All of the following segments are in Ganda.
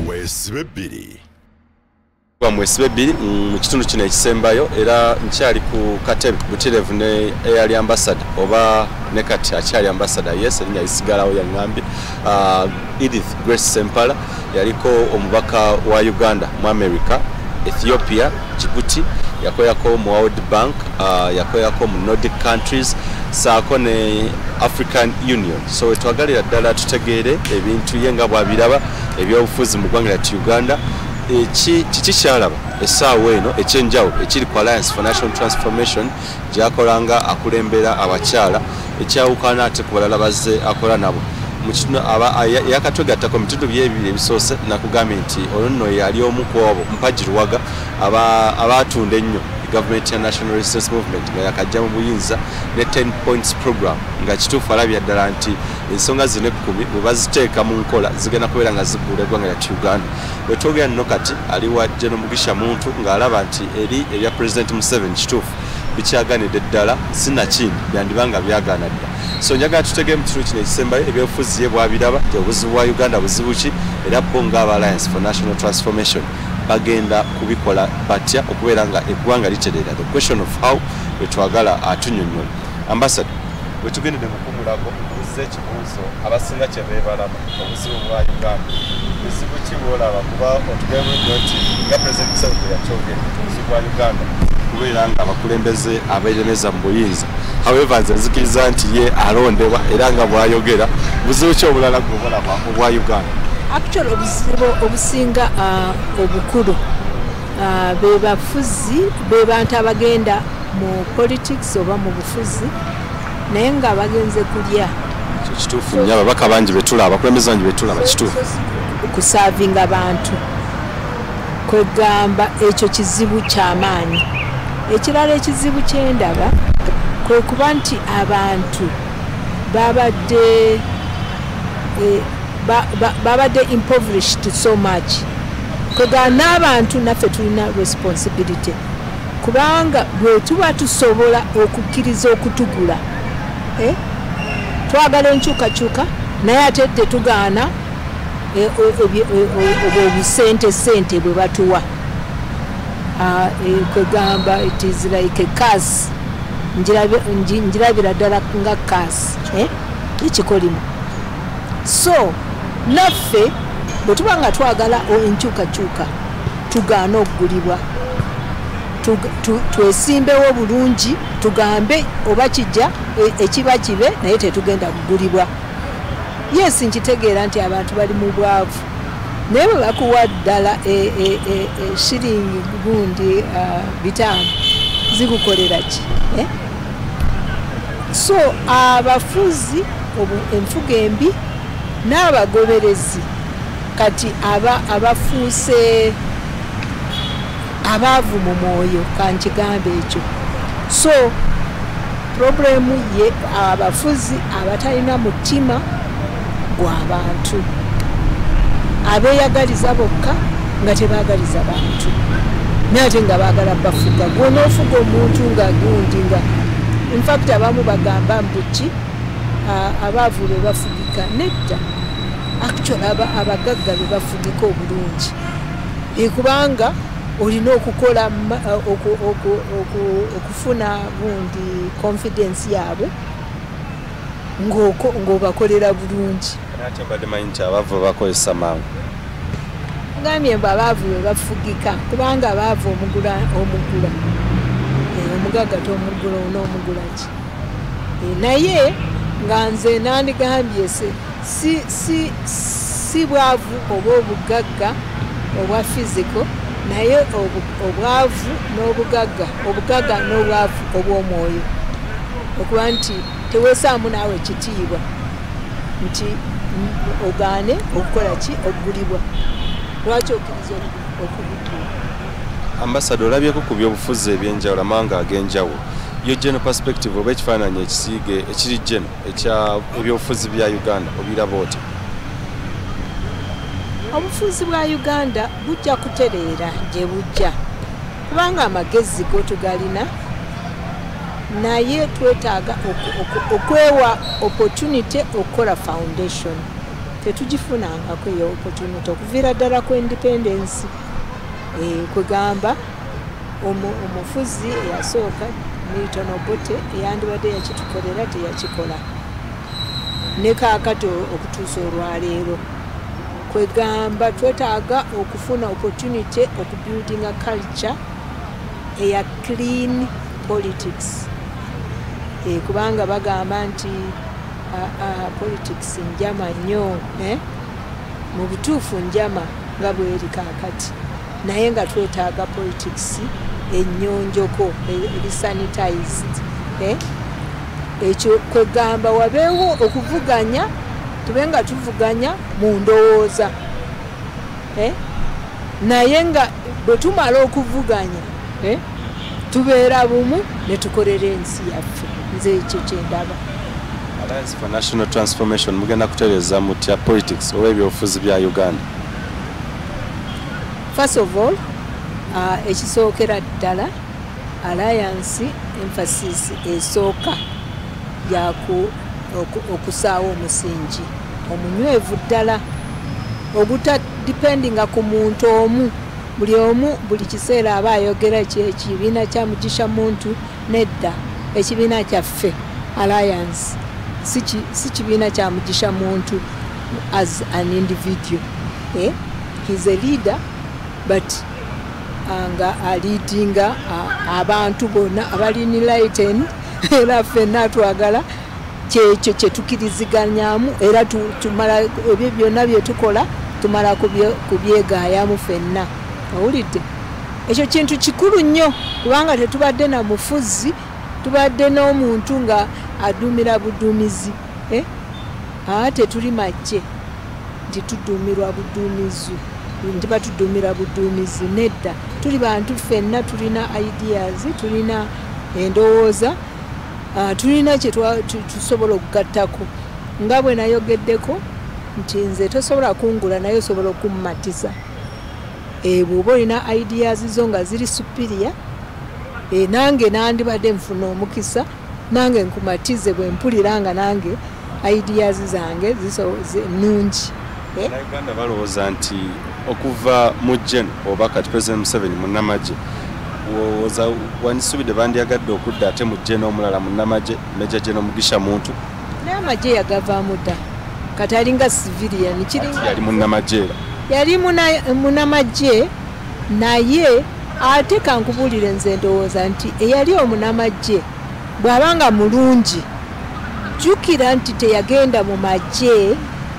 Weesibe 2 Weesibe 2 mu kitundu kino ekisembayo era nkyali ku katebe butirevu ne eyali ambassador oba ne kati akyali ambassador yes erinnya lisigalawo yangambi Edith Grace Sempala yaliko omubaka wa Uganda mu America, Ethiopia, Djibouti, yakoyako mu World Bank, yakoyako mu Nordic countries, saako ne African Union. So etwagalira ddala tutegeere ebintu yenga bwabiraba ebyobufuzi mu ggwanga lya Uganda. Kiki kyalaba essaawa eno ekyenjawulo ekiri ku Alliance for National Transformation gyakolanga akulembera abakyala ekyawukana ate ku balala bazze akola nabo mu kitundu yakatwegattako mu bitundu byebibiri ebisoose nakugambye nti olwo nno yali omu ku abo mpagiruwaga abaatunda ennyo Government ya National Resistance Movement nga yakajja mu buyinza ne 10 points program nga kituufu alabya ddala nti ensonga zino 10 bwe baziteeka mu nkola zigenda kubeera nga zigguula eggwanga lya Uganda. Bwe twogera nno kati ali wa General Mugisha Muntu ng'alaba nti eri ebya President Museveni kituufu bikyaganidde ddala sinakindi byandibanga byagaana dda. So njagala tutegeemu mu kitundu kino ekisembayo ebyobufuzi ye bwabiraba obuzibu bwa Uganda buzibu ki era bo ng'aba Alliance for National Transformation bagenda kubikola batya okubeera nga eggwanga litereera. The question of how wetwagala atunyonnyola. Ambassador, wetugendedde mu kumulago uzze ekibuuzo abasinga kye beebalama obuzibu bwa Uganda. Buzibu ki bw'olaba kuba otugeemu nnyo nti nga President Museveni yakyogera obuzibu bwa Uganda kubeera nga abakulembeze abeeremeza mu buyinza. However, nze nzikiriza nti ye alondebwa era nga bw'ayogera buzibu ki obulala bw'olaba obwa Uganda? Actually obuzibu obusinga obukulu be bafuzi be bantu abagenda mu politics oba mu bufuzi naye nga bagenze kulya kituufu nnyo ababaka bangi betulaba abakulembeze bangi betulaba kituufu okusavinga abantu kwegamba ekyo kizibu ky'amaanyi. Ekirala ekizibu kyendaba kwe kuba nti abantu babadde impoverished so much kwega n'abantu naffe tulina responsibility kubanga bwe tuba tusobola okukkiriza okutugula twagala enkyukakyuka naye ate tetugaana obusente bwe batuwa kwegamba it is like a curse njirabira ddala nga curse ekikolimu. So naffe bwe tuba nga twagala enkyukakyuka tugaana okugulibwa twesimbewo bulungi tugambe oba kijja ekiba kibe naye tetugenda kugulibwa. Yes nkitegeera nti abantu bali mu bwavu naye bwe bakuwa ddala shiringi gundi 5 zikukolera ki? So abafuzi enfuga embi n'abagoberezi kati abafuuse abaavu mu mwoyo kankigambe ekyo. So problemu ye abafuzi abatalina mutima gw'abantu abeeyagaliza bokka nga tebaagaliza bantu naye ate nga baagala bafuga gw'onoofuga omuntu nga gundi nga infact abamu bagamba mbuki abaavu be bafugika nedda actually abagagga be bafugika obulungi kubanga olina okukola okufuna bundi confidence yaabwe ng'obakolera bulungi. Ate mbadde manyi nti abaavu bakozesa mangu ngambye mbu abaavu be bafugika kubanga abaavu omugula omugagga tomugula onoomugula ki naye nga nze nandigambye si bwavu oba obugagga obwa physical naye obwavu n'obugagga n'obwavu obw'omwoyo okuba nti teweesaamu naawe ekitiibwa nti ogaane okukola ki okugulibwa lwaki okkiriza okugulibwa. Ambassador olabyeko ku byobufuzi ebyenjawulo amawanga ag'enjawulo yo general perspective oba ekifaananyi ekisiige ekiri geno ekya ebyobufuzi bya Uganda obiraba oti? Obufuzi bwa Uganda bujja kutereera gye bujja kubanga amagezi go tugalina naye twetaaga okwewa opportunity okukola foundation tetugifunangako eyo opportunity okuviira ddala ku independence kwegamba omufuzi eyasooka Milton Obote eyandibadde yakitukolera teyakikola ne kaakati okutuusa olwaleero kwegamba twetaaga okufuna opportunity okubuildinga culture eya clean politics kubanga bagamba nti politics njama nnyo mu butuufu njama nga bweri kaakati naye nga twetaaga politics ennyonjoko ebisanitized ekyo kwegamba wabeewo okuvuganya tube nga tuvuganya mu ndowooza naye nga bwe tumala okuvuganya tubeera bumu ne tukolera ensi yaffe nze ekyo kyendaba. Alliance for National Transformation mugenda kutereeza mutya politics oba ebyobufuzi bya Uganda? First of all ekisookera ddala Alliance emphasis esooka yaku okusaawa omusingi omunywevu ddala ogutadipendinga ku muntu omu buli omu buli kiseera aba ayogera ekibiina kya Mugisha Muntu nedda ekibiina kyaffe Alliance si kibiina kya Mugisha Muntu as an individual he's a leader but nga alidinga abantu bonna abali enlightened era ffenna twagala kyekyo kyetukiriziganyaamu era tumala ebyo byonna bye tukola tumala kubyegaayamu ffenna owulidde ekyo kintu kikulu nnyo kubanga tetubadde na mufuzi tubadde n'omuntu nga aduumira buduumizi tetuli majje nti tuduumirwa buduumizi nti batuduumira buduumizi nedda tuli bantu ffenna tulina ideas tulina endowooza tulina kye tusobola okugattako nga bwe nayogeddeko nti nze tosobola kungula naye osobola okummatiza bw'oba olina ideas zo nga ziri superior nange nandibadde nfuna omukisa nange nkumatize bwe mpulira nga nange ideas zange nnungi. Uganda balowooza nti okuva mu Gen oba kati President Museveni munnamagye wandisubidde bandyagadde okudda ate mu Gen omulala munnamagye Major General Mugisha Muntu naye amagye yagavaamu dda kati alinga civilian yali munnamagye yali munnamagye naye ate kankubuulire nze ndowooza nti eyali omunnamagye bw'abanga mulungi jjukira nti teyagenda mu magye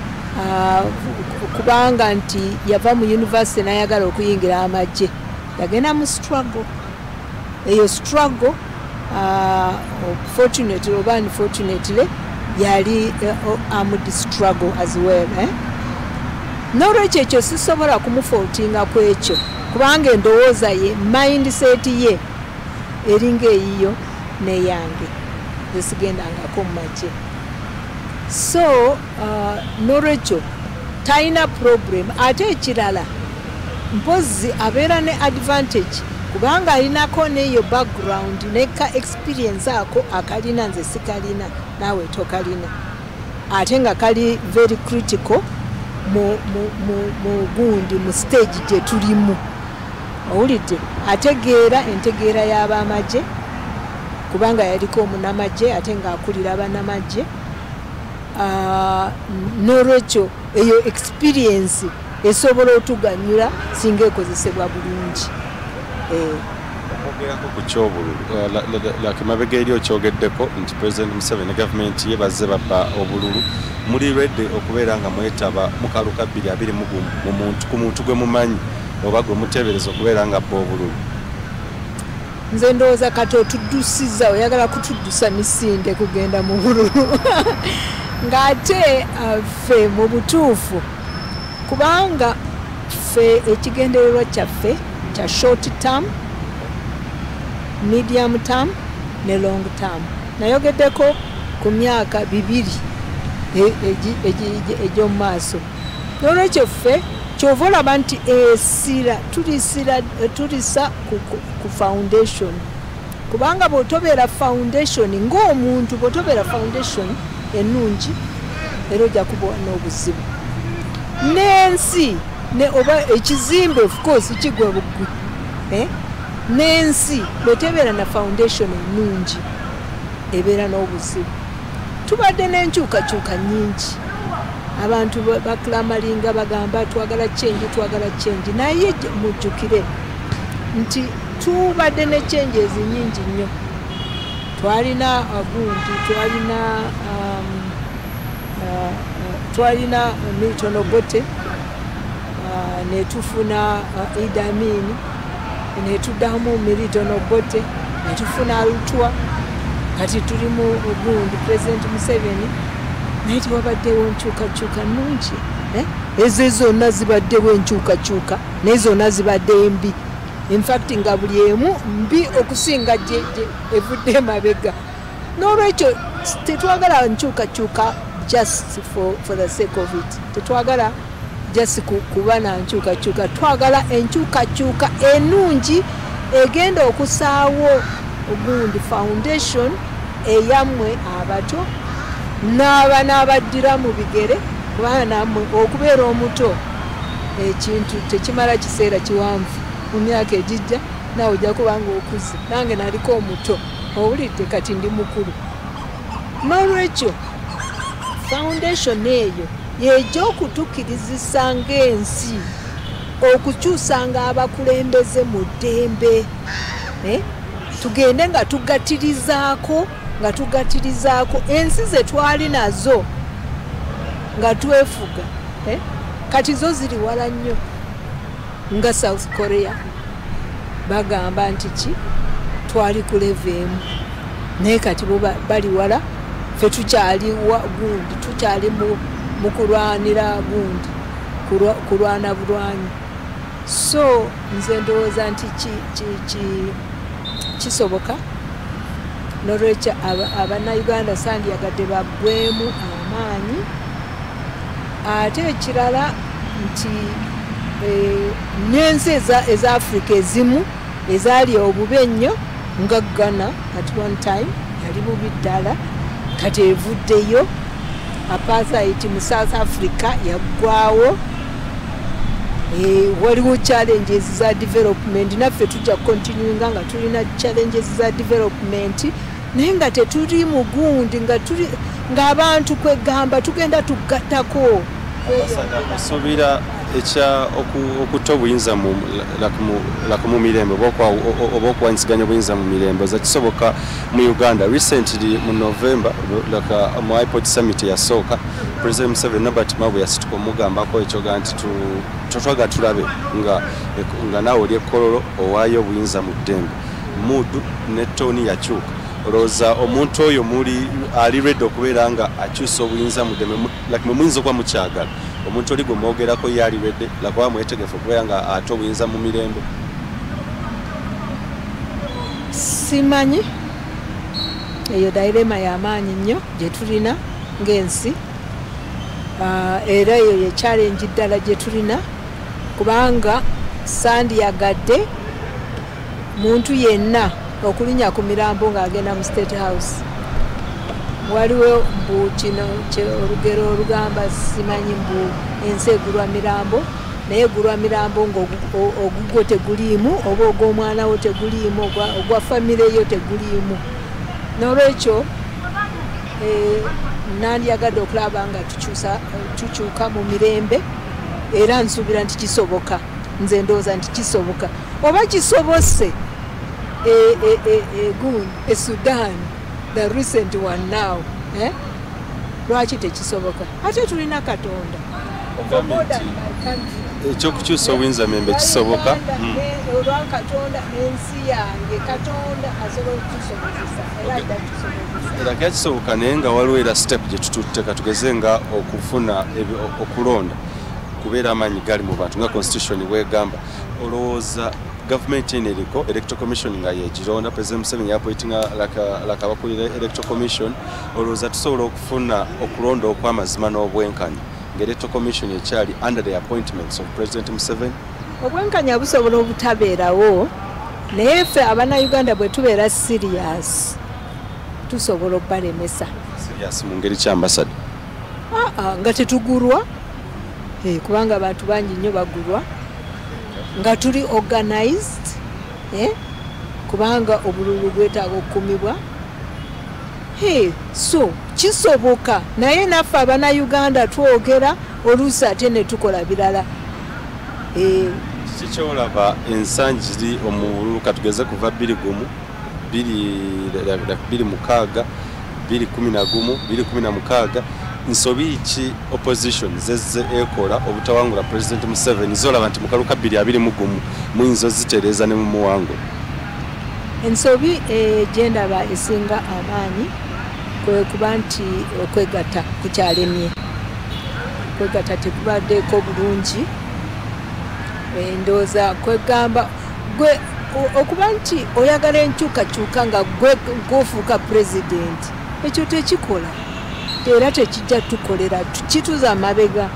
kubanga nti yava mu university n'ayagala okuyingira amagye yagenda mu struggle eyo struggle fortunately oba unfortunately yali armed struggle as well n'olwekyo ekyo sisobola kumufaultinga ku ekyo kubanga endowooza ye mindset ye eringa eyiyo neyange zesigendangako mu magye so n'olwekyo talina problem ate ekirala mpozi abeera ne advantage kubanga alinako neyo background neka experience ako akalina nze sikalina naawe tokalina ate nga kali very critical mu gundi mu stage gye tulimu owulidde ategeera entegeera y'abamagye kubanga yaliko omunnamagye ate nga akulira abanamagye n'olwekyo eyo experience esobola otuganyula singa ekozesebwa bulungi. Ogerako ku kyobululu mabega eri okyogeddeko nti President Museveni ne gavumenti ye bazze babba obululu muli redde okubeera nga mwetaba mu kaluka 2020 ku muntu gwe mumanyi oba gwe muteebereza okubeera nga bba obululu? Nze ndowooza kati otuddusiza oyagala kutuddusa misinde kugenda mu bululu ng'ate ffe mu butuufu kubanga ffe ekigendererwa kyaffe kya short term medium term ne long term nayogeddeko ku myaka 2 egy'omu maaso n'olwekyo ffe kyova olaba nti tulisa ku foundation kubanga bw'otobeera foundation ng'omuntu bw'otobeera foundation ennungi era ojja kuba n'obuzibu n'ensi ne oba ekizimbe of course kigwa bugwi n'ensi bwetebeera na foundation ennungi ebeera n'obuzibu. Tubadde n'enkyukakyuka nnyingi, abantu baklamalinga bagamba twagala change, naye mujjukire nti tubadde ne changes nnyingi nnyo. Twalina gundi, twalina Milton Obote, netufuna Idi Amin, netuddamu Milton Obote, netufuna Arutwa, kati tuli mu gundi President Museveni, naye tewabaddewo nkyukakyuka nnungi. Ezo zonna zibaddewo enkyukakyuka, naye zonna zibadde mbi. In fact nga buli emu mbi okusinga gye evudde emabega. N'olwekyo tetwagala nkyukakyuka just for the sake of it. Tetwagala just kuba na nkyukakyuka, twagala enkyukakyuka ennungi egenda okusaawo ogundi foundation eyammwe abato n'abaddira mu bigere, kubanga nammwe okubeera omuto ekintu tekimala kiseera kiwanvu. Mu myaka ejijja naawe ojja kubanga okuze, nange naliko omuto, owulidde kati ndi mukulu. N'olwekyo foundation eyo y'egy'okutukirizisa ng'ensi okukyusanga abakulembeze mu ddembe, tugende nga tugatirizaako ensi ze twali nazo nga twefuga, kati zo ziri wala nnyo. Nga South Korea bagamba nti twali ku level emu, naye kati bo bali wala, ffe tukyali gundi, tukyali mu kulwanira gundi, kulwana bulwanyi. So nze ndowooza nti kisoboka, n'olwekyo Abannayuganda sandyagadde baggwemu amaanyi. Ate ekirala nti n'ensi eza Africa ezimu ezaali obubi ennyo nga Ghana at one time yali bubi ddala, kati evuddeyo. Apartheid mu South Africa yaggwawo. Waliwo challenges za development, naffe tujja continuinga nga tulina challenges za development, naye nga tetuli mu gundi nga abantu kwegamba tugenda tugattako. Osuubira ekya okutta obuyinza mu mirembe oba okuwanyisiganya obuyinza mu mirembe oza kisoboka mu Uganda? Recently mu November mu IPOD summit yasooka, President Museveni Norbert Mabwe yasituka omugambako ekyoga nti twetwaga tulabe nga naawe oli ekkololo owaayo obuyinza mu ddembe. Mudu ne Tony yakyuka. Olowooza omuntu oyo ali ready okubeera nga akyusa obuyinza mu ddembe, muyinza okuba mukyagala? Omuntu oli gwe mwogerako ye ali ready lakuba mwetegefu okubeera nga ate obuyinza mu mirembe? Simanyi, eyo dilema y'amaanyi nnyo gye tulina ng'ensi, era eyo ye challenge ddala gye tulina, kubanga sandyagadde muntu yenna okulinya ku mirambo ng'agenda mu State House. Waliwo mbu kino olugero olugamba simanyi mbu ensi egulwa mirambo, naye egulwa mirambo ng'ogugwo teguliimu oba ogw'omwana wo teguliimu, ogwa famire yo teguliimu. N'olwekyo nandyagadde okulaba nga tukyuka mu mirembe, era nsuubira nti kisoboka. Nze ndowooza nti kisoboka. Oba kisobose Sudan, the recent one now, lwaki tekisoboka? Ate tulina Katonda. Ekyokukyusa obuyinza mirembe kisoboka. Olwa Katonda n'ensi yange, Katonda asobola okutusobozesa era adda tusobozesa. Era kisoboka naye nga waliwo era step gye tututte katugeze nga okufuna okulonda kubeera amaanyi gali mu bantu nga constitution bwegamba. Olowooza gavumenti eno eriko electoral commission nga yegironda, President Museveni yapointinga abakulira electoral commission, olowooza tusobola okufuna okulonda okw'amazima n'obwenkanya ng'electoral commission ekyali under the appointments of President Museveni? Obwenkanya busobola obutabeerawo, naye ffe Abannayuganda bwe tubeera serious tusobola obbalemesa. Serious mu ngeri ki ambassador? Nga tetugulwa. kubanga abantu bangi nnyo bagulwa nga tuli organized kubanga obululu bwetaaga okukumibwa. So kisoboka naye naffe Abannayuganda twogera oluusi ate ne tukola birala. Kikyolaba ensangi ziri omululu katugeze kuva 20 2016 2011 2016 nsobi ki opposition zezze ekola obutawangula President Museveni zolaba nti mukaluka 2021 muyinzo zitereza ne mu muwango. Ensobi gyendaba esinga amaanyi kwe kuba nti okwegatta kukyalemye. Kwegatta tekubaddeeko bulungi. Ndowooza kwegamba gwe okuba nti oyagala enkyukakyuka nga gwe gofuuka president ekyo tekikola era tekijja tukolera kituza amabega.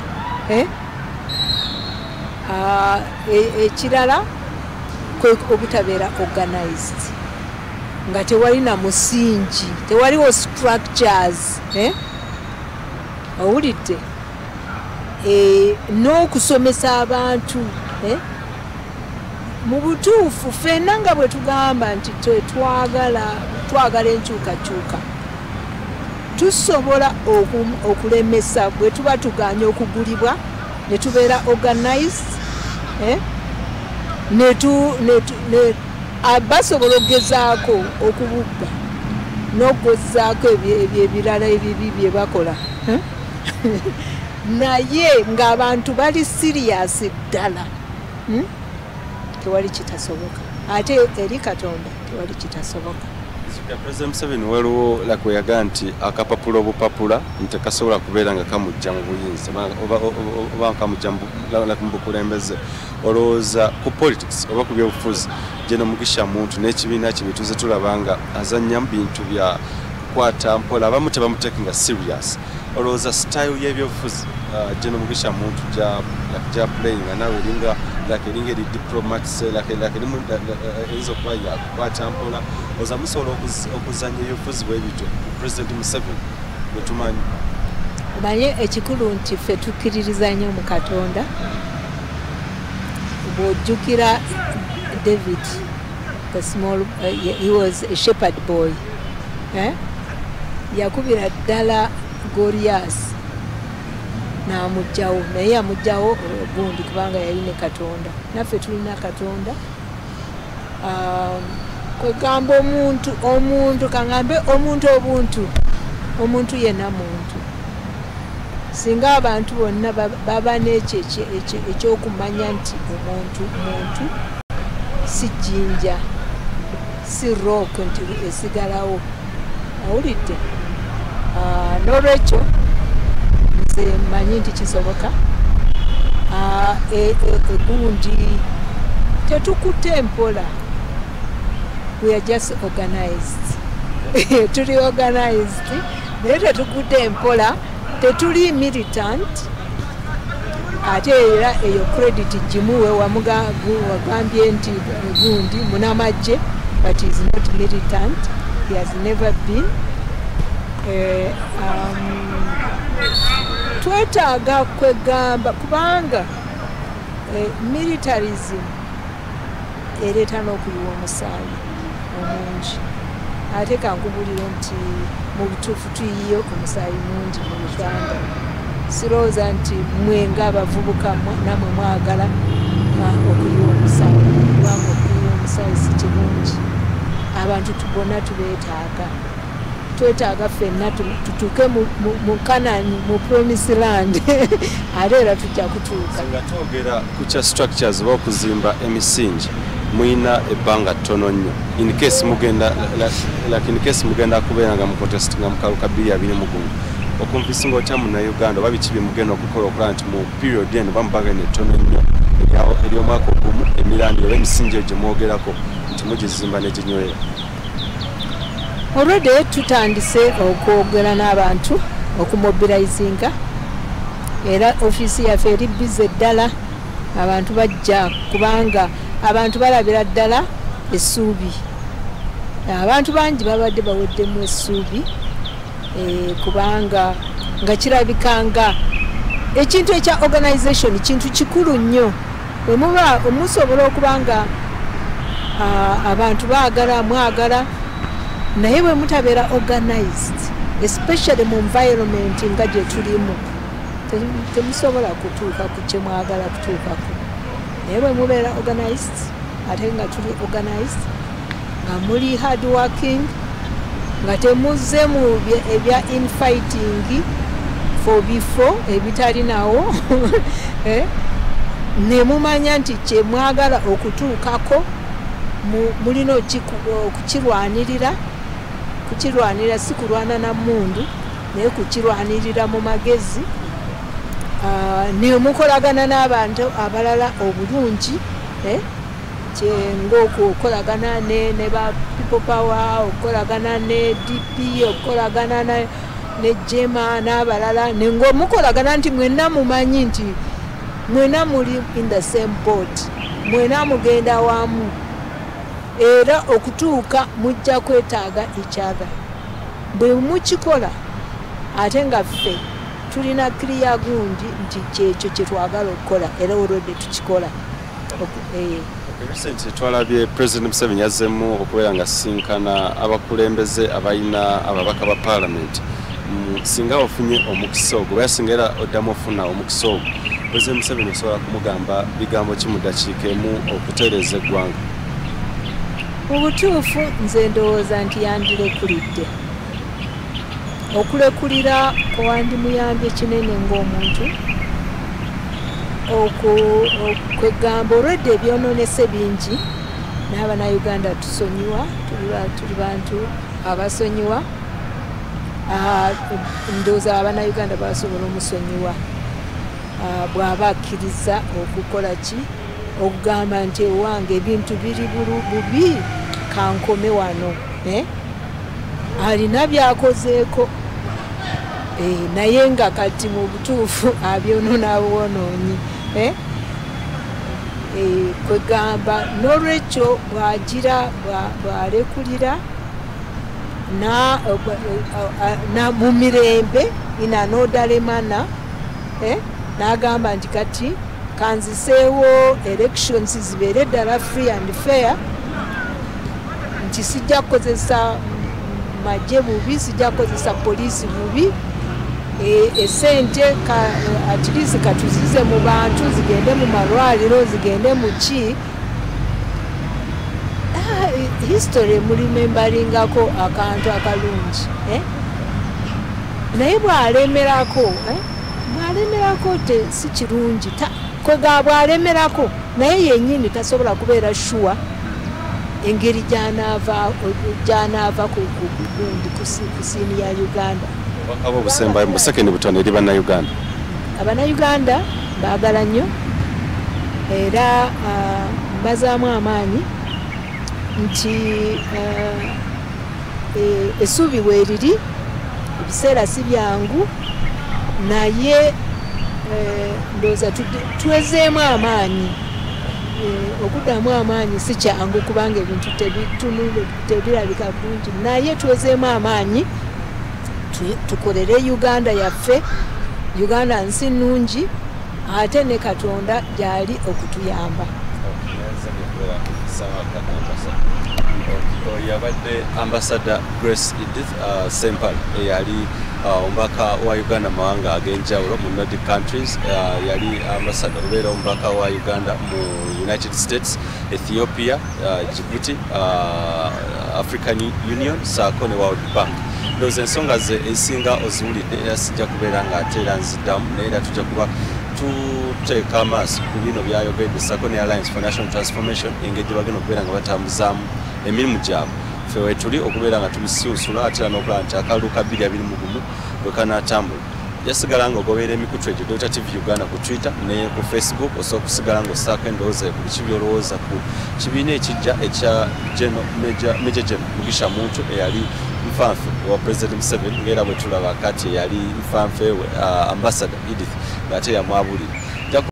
Ekirala kwe obutabeera organized nga tewali na musingi tewaliwo structures owulidde n'okusomesa abantu mu butuufu ffenna nga bwe tugamba nti twagala enkyukakyuka tusobola okulemesa bwe tuba tuganya okugulibwa ne tubeera organized basobola okugezaako okububba n'okugezaako ebirala ebibi bye bakola naye ng'abantu bali serious ddala tewali kitasoboka ate eri Katonda tewali kitasoboka. President Museveni waliwo lakweyaga nti akapapula obupapula ntekasobola kubeera nga kamujja mu buyinza oba kamujja mu bukulembeze olowooza ku politics oba ku byobufuzi General Mugisha Muntu n'ekibiina kye bituze tulaba nga azannya mu bintu bya kukwata mpola abamu tebamutekinga serious. Olowooza style y'ebyobufuzi General Mugisha Muntu ja playing nawe eringa eringa eri diplomats eyinza okuba yakukwata mpola oza musobola okuzanya ebyobufuzi bwebityo President Museveni bwetumanyi. Naye ekikulu nti ffe tukkiririza nnyo mu Katonda. Bw'ojjukira David the small he was a shepherd boy yakubira ddala Goliath n'amugjawo naye amugjawo gundi kubanga yali ne Katonda. Naffe tulina Katonda. Kwegamba omuntu kangambe omuntu yenna muntu. Singa abantu bonna baba n'ekyo ekyokumanya nti omuntu si jjinja si rock nti esigalawo awulidde. N'olwekyo nze mmanyi nti kisoboka. Egundi tetukutte mpola. We are just organized. Tuli organized naye tetukutte mpola tetuli militant ate era eyo credit gimuwe wagambye nti gundi munamajje but he is not militant. He has never been. Twetaaga kwegamba kubanga militarism ereeta n'okuyiwa omusaayi omungi ate kankubulire nti mu butuufu tuyiye omusaayi mungi mu Uganda. Sirowooza nti mwe ng'abavubuka namwe mwagala okuyiwa omusaayi kubanga okuyiwa omusaayi si kirungi. Abantu bonna tubeetaaga. Twetaaga ffenna tutuuke mu Kanani mu Promised Land ate era tujja kutuuka. Nga twogera ku kya structures oba okuzimba emisingi muyina ebbanga ttono nnyo in case mugenda kubeera nga mucontest nga mukaluka 2021 okumvisinga otya Munnayuganda oba biki bye mugenda okukola okulaba nti mu period eno bamubaga nettono nnyo ery'omwaka ogumu emirandi oba emisingi egyo mwogerako nti mugizimba neginywera. Already tutandise okwogera n'abantu okumobilizinga era ofiisi yaffe eri bize ddala. Abantu bajja kubanga abantu balabira ddala essuubi. Abantu bangi babadde baweddemu essuubi kubanga nga kirabikanga ekintu ekya organization kintu kikulu nnyo bwe muba musobola okuba nga abantu mwagala naye bwe mutabeera organized especially mu environment nga gye tulimu temusobola kutuuka ku kye mwagala kutuukako naye bwe mubeera organized ate nga tuli organized nga muli hard working nga temuzze mu ebya infighting for before ebitalinawo ne mumanya nti kye mwagala okutuukako mulina kukirwanirira si kulwana na mundu naye kukirwanirira mu magezi ne mukolagana n'abantu abalala obulungi ng'okukolagana ne ba people power okukolagana ne DP okukolagana ne Jema n'abalala ng'omukolagana nti mwenna mumanyi nti mwenna muli in the same boat mwenna mugenda wamu era okutuuka mujja kwetaaga each other bwe mukikola ate nga ffe tulina clear gundi nti kyekyo kye twagala okukola era olwedde tukikola. Recently twalabye President Museveni yazzemu okubeera nga sinkana abakulembeze abalina ababaka ba Parliament singa ofunye omukisa ogwo bayasinga era oddamu ofuna omukisa ogwo President Museveni osobola kumugamba bigambo ki mu ddakiika emu okutereeza eggwanga? Mu butuufu nze ndowooza nti yandirekulidde okulekulira kwandimuyambye kinene ng'omuntu okwegamba olwedde ebyonoonese bingi n'Abannayuganda tusonyiwa tuli bantu abasonyiwa ndowooza Abannayuganda basobola omusonyiwa bw'aba akkiriza okukola ki okugamba nti ewange ebintu biri bubi kankome wano alina byakozeeko naye nga kati mu butuufu abyonoona bwonoonyi kwegamba n'olwekyo bw'alekulira mu mirembe inanodalemana n'agamba nti kati kanziseewo elections zibeere ddala free and fair nti sijja kukozesa majje bubi sijja kukozesa poliisi bubi esente at least katuzize mu bantu zigende mu malwaliro zigende mu ki history mulimembalingako akantu akalungi naye bw'alemerako si kirungi kwega bw'alemerako naye yennyini tasobola kubeera sure engeri gy'anaava ku gundi ku siini ya Uganda. Abo obusembayo mu sekendi butono eri Bannayuganda. Abannayuganda baagala nnyo era mbazaamu amaanyi nti essuubi weeriri ebiseera si byangu naye ndowooza twezeemu amaanyi okuddamu amaanyi si kyangu kubanga ebintu tebirabika bulungi naye twezeemu amaanyi tukolere Uganda yaffe Uganda nsi nnungi ate ne Katonda gyali okutuyamba. Yabadde Ambassador Grace Edith Sempale eyali omubaka wa Uganda mawanga ag'enjawulo mu Nordic countries yali ambassador obeera omubaka wa Uganda mu United States, Ethiopia, Djibouti, African Union saako ne World Bank. Ndowooza ensonga ze esinga oziwulidde era sijja kubeera ng'ate era nziddamu naye era tujja kuba tuteeka amaaso ku bino byayogedde saako ne Alliance for National Transformation engeri gye bagenda okubeera nga batambuzaamu emirimu gyabwe ffe wetuli okubeera nga tubisunsula ate era n'okulaba nti akalulu ka 2021 bwe kanaatambula yasigala ng'ogoberera emikutu egyo Dr. TV Uganda ku Twitter ne ku Facebook osobola okusigala ng'ossaako endowooza ku biki by'olowooza ku kibiina ekijja ekya Major General Mugisha Muntu eyali nfanfe wa President Museveni ng'era bwe tulaba kati eyali nfanfe we Ambassador Edith ng'ate yamwabulira.